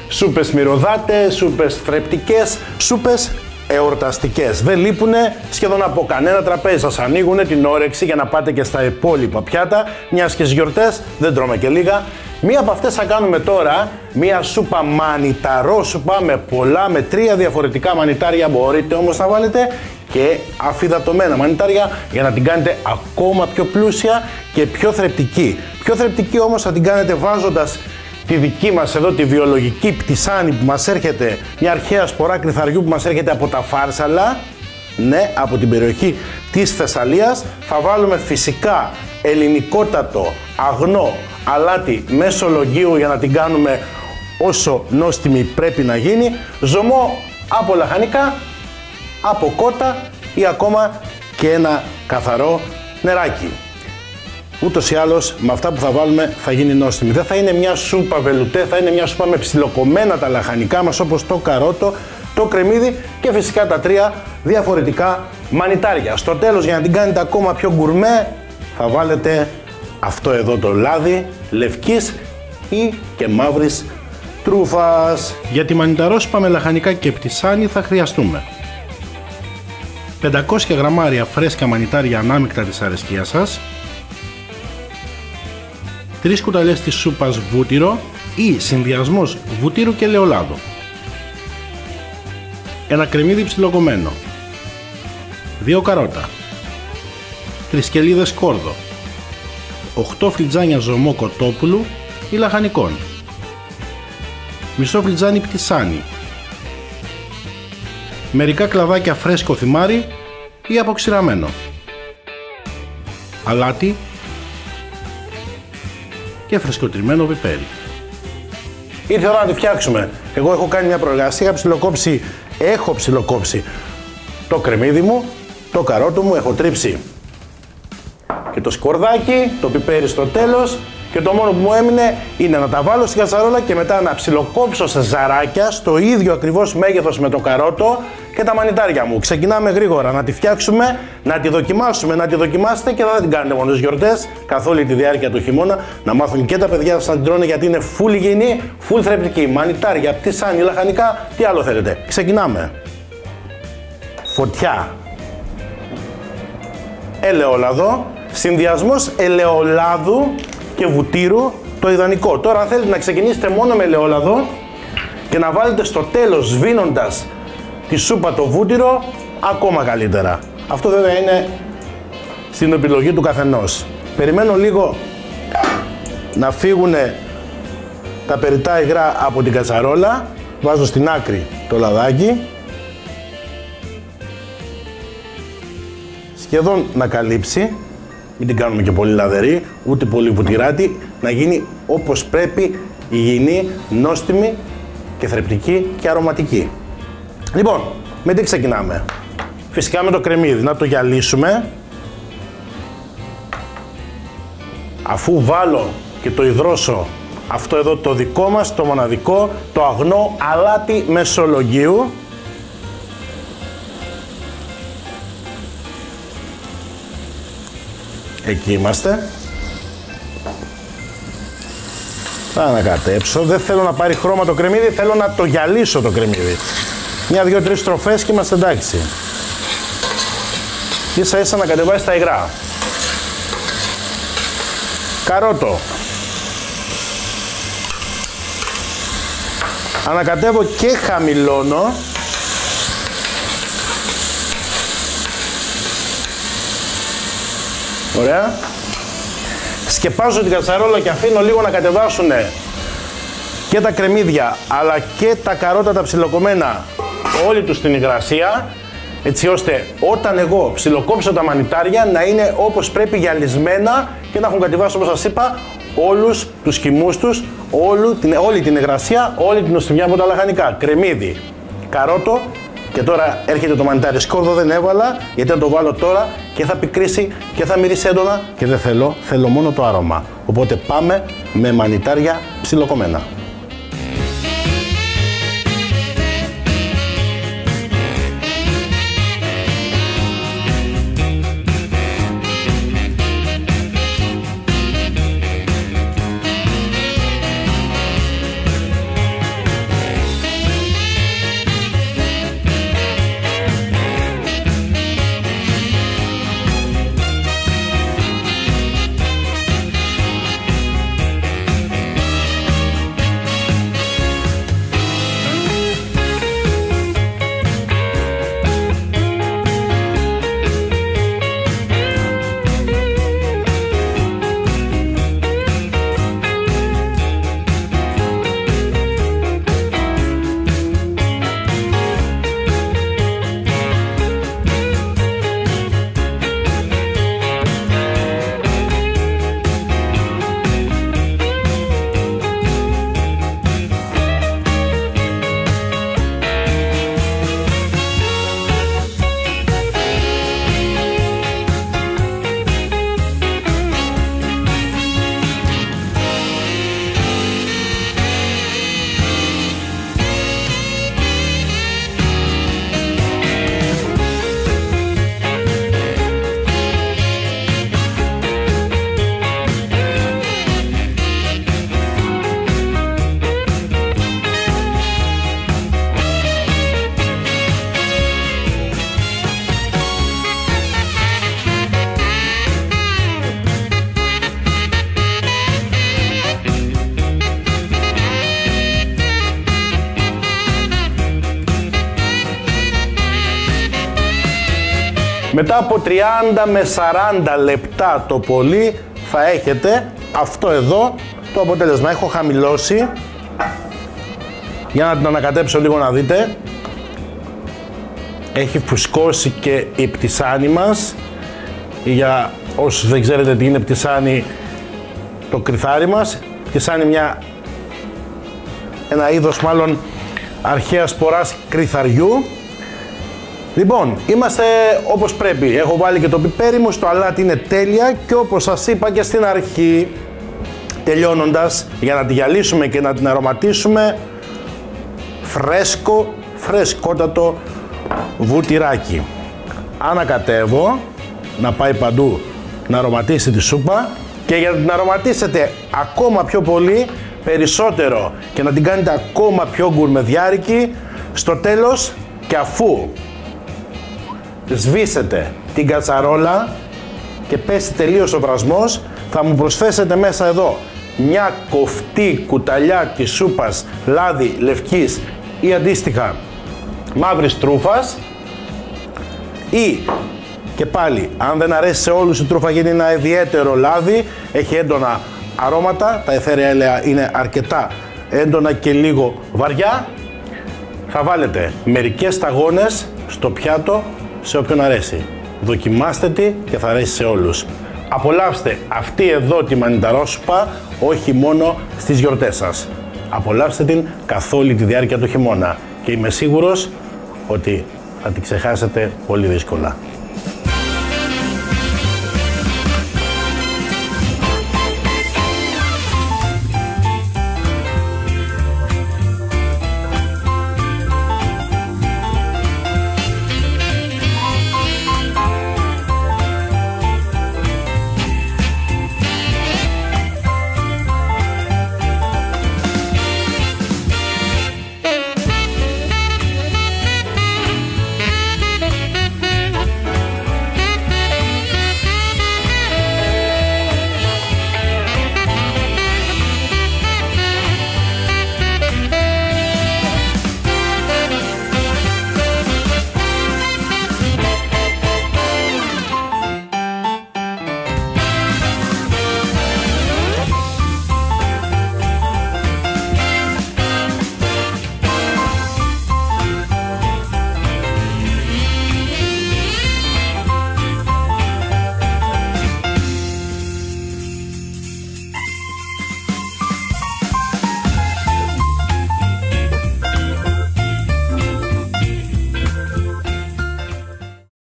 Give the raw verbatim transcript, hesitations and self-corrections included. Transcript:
Σούπες μυρωδάτες, σούπες θρεπτικές, σούπες εορταστικές. Δεν λείπουνε σχεδόν από κανένα τραπέζι. Σας ανοίγουνε την όρεξη για να πάτε και στα υπόλοιπα πιάτα. Μιας και στις γιορτές δεν τρώμε και λίγα. Μία από αυτές θα κάνουμε τώρα, μία σούπα μανιταρόσουπα με πολλά, με τρία διαφορετικά μανιτάρια. Μπορείτε όμως να βάλετε και αφυδατωμένα μανιτάρια για να την κάνετε ακόμα πιο πλούσια και πιο θρεπτική. Πιο θρεπτική όμως θα την κάνετε βάζοντας τη δική μας εδώ τη βιολογική πτισάνη που μας έρχεται, μια αρχαία σπορά κρυθαριού που μας έρχεται από τα Φάρσαλα, ναι, από την περιοχή της Θεσσαλίας. Θα βάλουμε φυσικά ελληνικότατο αγνό αλάτι μεσολογγίου για να την κάνουμε όσο νόστιμη πρέπει να γίνει, ζωμό από λαχανικά, από κότα ή ακόμα και ένα καθαρό νεράκι. Ούτως ή άλλως με αυτά που θα βάλουμε θα γίνει νόστιμη. Δεν θα είναι μια σούπα βελουτέ, θα είναι μια σούπα με ψιλοκομμένα τα λαχανικά μας, όπως το καρότο, το κρεμμύδι και φυσικά τα τρία διαφορετικά μανιτάρια. Στο τέλος, για να την κάνετε ακόμα πιο γκουρμέ, θα βάλετε αυτό εδώ το λάδι λευκής ή και μαύρης τρούφας. Για τη μανιταρόσουπα με λαχανικά και πτισάνι θα χρειαστούμε πεντακόσια γραμμάρια φρέσκα μανιτάρια ανάμεικτα της αρεσκίας σας, τρεις κουταλιές της σούπας βούτυρο ή συνδυασμός βούτυρου και ελαιολάδου, ένα κρεμμύδι ψιλοκομμένο, δύο καρότα, τρεις κελίδες σκόρδο, οκτώ φλιτζάνια ζωμό κοτόπουλου ή λαχανικών, μισό φλιτζάνι πτισάνι, μερικά κλαδάκια φρέσκο θυμάρι ή αποξηραμένο, αλάτι και φρεσκοτριμμένο πιπέρι. Ήρθε η ώρα να τη φτιάξουμε. Εγώ έχω κάνει μια προεργασία, ψιλοκόψει, έχω ψιλοκόψει το κρεμμύδι μου, το καρότο μου, έχω τρίψει και το σκορδάκι, το πιπέρι στο τέλος και το μόνο που μου έμεινε είναι να τα βάλω στην κατσαρόλα και μετά να ψιλοκόψω σε ζαράκια στο ίδιο ακριβώς μέγεθος με το καρότο και τα μανιτάρια μου. Ξεκινάμε γρήγορα να τη φτιάξουμε, να τη δοκιμάσουμε, να τη δοκιμάσετε και δεν θα την κάνετε μόνο στις γιορτές, καθ' όλη τη διάρκεια του χειμώνα, να μάθουν και τα παιδιά σας να την τρώνε γιατί είναι full υγιεινή, full θρεπτική, μανιτάρια, πτισάνι, λαχανικά, τι άλλο θέλετε. Ξεκινάμε. Φωτιά. Ελαιόλαδο, συνδυασμός ελαιολάδου και βουτύρου, το ιδανικό. Τώρα αν θέλετε να ξεκινήσετε μόνο με ελαιόλαδο και να βάλετε στο τέλος σβήνοντας τη σούπα το βούτυρο, ακόμα καλύτερα. Αυτό βέβαια είναι στην επιλογή του καθενός. Περιμένω λίγο να φύγουν τα περιττά υγρά από την κατσαρόλα, βάζω στην άκρη το λαδάκι, σχεδόν να καλύψει, μην την κάνουμε και πολύ λαδερή, ούτε πολύ βουτυράτη, να γίνει όπως πρέπει, υγιεινή, νόστιμη και θρεπτική και αρωματική. Λοιπόν, με τι ξεκινάμε? Φυσικά με το κρεμμύδι, να το γυαλίσουμε. Αφού βάλω και το υδρώσω αυτό εδώ το δικό μας, το μοναδικό, το αγνό αλάτι μεσολογγίου, εκεί είμαστε. Θα ανακατέψω, δεν θέλω να πάρει χρώμα το κρεμμύδι, θέλω να το γυαλίσω το κρεμμύδι. Μια, δύο, τρεις στροφές και είμαστε εντάξει. Ίσα ίσα να κατεβάσει τα υγρά. Καρότο. Ανακατεύω και χαμηλώνω. Ωραία. Σκεπάζω την κατσαρόλα και αφήνω λίγο να κατεβάσουν και τα κρεμμύδια αλλά και τα καρότα τα ψιλοκομμένα όλη τους την υγρασία, έτσι ώστε όταν εγώ ψιλοκόψω τα μανιτάρια να είναι όπως πρέπει γυαλισμένα και να έχουν κατεβάσει, όπως σας είπα, όλους τους χυμούς τους, όλη την, όλη την υγρασία, όλη την νοστιμιά από τα λαχανικά. Κρεμμύδι, καρότο και τώρα έρχεται το μανιτάρι. Σκόρδο δεν έβαλα γιατί αν το βάλω τώρα και θα πικρίσει και θα μυρίσει έντονα και δεν θέλω, θέλω μόνο το άρωμα. Οπότε πάμε με μανιτάρια ψιλοκομμένα. Μετά από τριάντα με σαράντα λεπτά το πολύ θα έχετε αυτό εδώ το αποτέλεσμα. Έχω χαμηλώσει για να την ανακατέψω λίγο να δείτε. Έχει φουσκώσει και η πτυσάνη μας. Για όσους δεν ξέρετε τι είναι πτυσάνη, το κρυθάρι μας. Πτυσάνη μια, ένα είδος μάλλον αρχαίας σποράς κρυθαριού. Λοιπόν, είμαστε όπως πρέπει. Έχω βάλει και το πιπέρι μου, στο αλάτι είναι τέλεια και όπως σας είπα και στην αρχή, τελειώνοντας, για να τη γυαλίσουμε και να την αρωματίσουμε, φρέσκο, φρεσκότατο βουτυράκι. Ανακατεύω, να πάει παντού να αρωματίσει τη σούπα και για να την αρωματίσετε ακόμα πιο πολύ, περισσότερο και να την κάνετε ακόμα πιο γκουρμεδιάρικη, στο τέλος και αφού σβήσετε την κατσαρόλα και πέσει τελείως ο βρασμός, θα μου προσθέσετε μέσα εδώ μια κοφτή κουταλιά της σούπας λάδι λευκής ή αντίστοιχα μαύρης τρούφας, ή και πάλι αν δεν αρέσει σε όλους η τρούφα, γίνει ένα ιδιαίτερο λάδι, έχει έντονα αρώματα, τα αιθέρια έλαια είναι αρκετά έντονα και λίγο βαριά, θα βάλετε μερικές σταγόνες στο πιάτο σε όποιον αρέσει. Δοκιμάστε τη και θα αρέσει σε όλους. Απολαύστε αυτή εδώ τη μανιταρόσουπα όχι μόνο στις γιορτές σας. Απολαύστε την καθ' όλη τη διάρκεια του χειμώνα και είμαι σίγουρος ότι θα την ξεχάσετε πολύ δύσκολα.